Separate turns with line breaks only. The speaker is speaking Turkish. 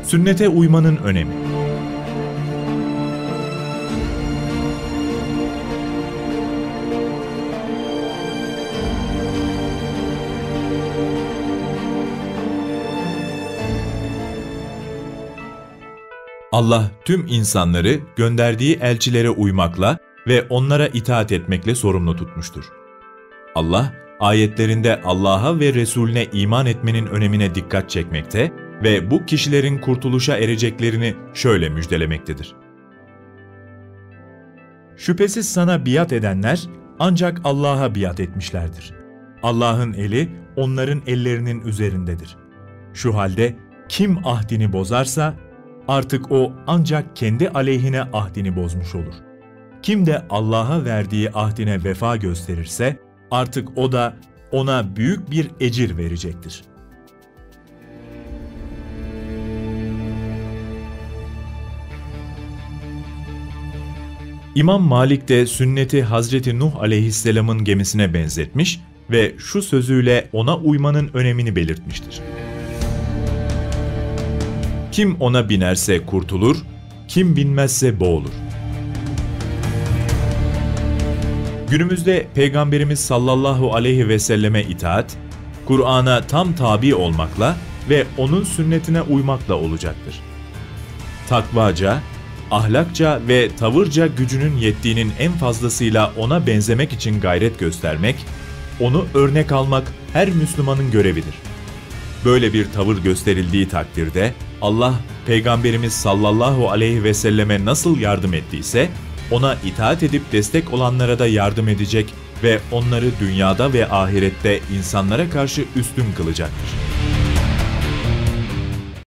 Sünnete uymanın önemi. Allah tüm insanları gönderdiği elçilere uymakla ve onlara itaat etmekle sorumlu tutmuştur. Allah, ayetlerinde Allah'a ve Resulüne iman etmenin önemine dikkat çekmekte ve bu kişilerin kurtuluşa ereceklerini şöyle müjdelemektedir. Şüphesiz sana biat edenler ancak Allah'a biat etmişlerdir. Allah'ın eli onların ellerinin üzerindedir. Şu halde kim ahdini bozarsa artık o ancak kendi aleyhine ahdini bozmuş olur. Kim de Allah'a verdiği ahdine vefa gösterirse artık o da ona büyük bir ecir verecektir. İmam Malik de sünneti Hazreti Nuh aleyhisselamın gemisine benzetmiş ve şu sözüyle ona uymanın önemini belirtmiştir. Kim ona binerse kurtulur, kim binmezse boğulur. Günümüzde Peygamberimiz sallallahu aleyhi ve selleme itaat, Kur'an'a tam tabi olmakla ve onun sünnetine uymakla olacaktır. Takvaca, ahlakça ve tavırca gücünün yettiğinin en fazlasıyla ona benzemek için gayret göstermek, onu örnek almak her Müslümanın görevidir. Böyle bir tavır gösterildiği takdirde Allah, Peygamberimiz sallallahu aleyhi ve selleme nasıl yardım ettiyse, ona itaat edip destek olanlara da yardım edecek ve onları dünyada ve ahirette insanlara karşı üstün kılacaktır.